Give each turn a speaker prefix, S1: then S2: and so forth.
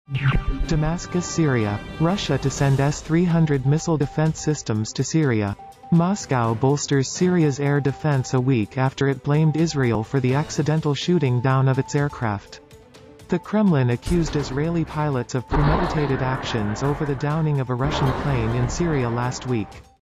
S1: Damascus, Syria. Russia to send S-300 missile defense systems to Syria. Moscow bolsters Syria's air defense a week after it blamed Israel for the accidental shooting down of its aircraft. The Kremlin accused Israeli pilots of premeditated actions over the downing of a Russian plane in Syria last week.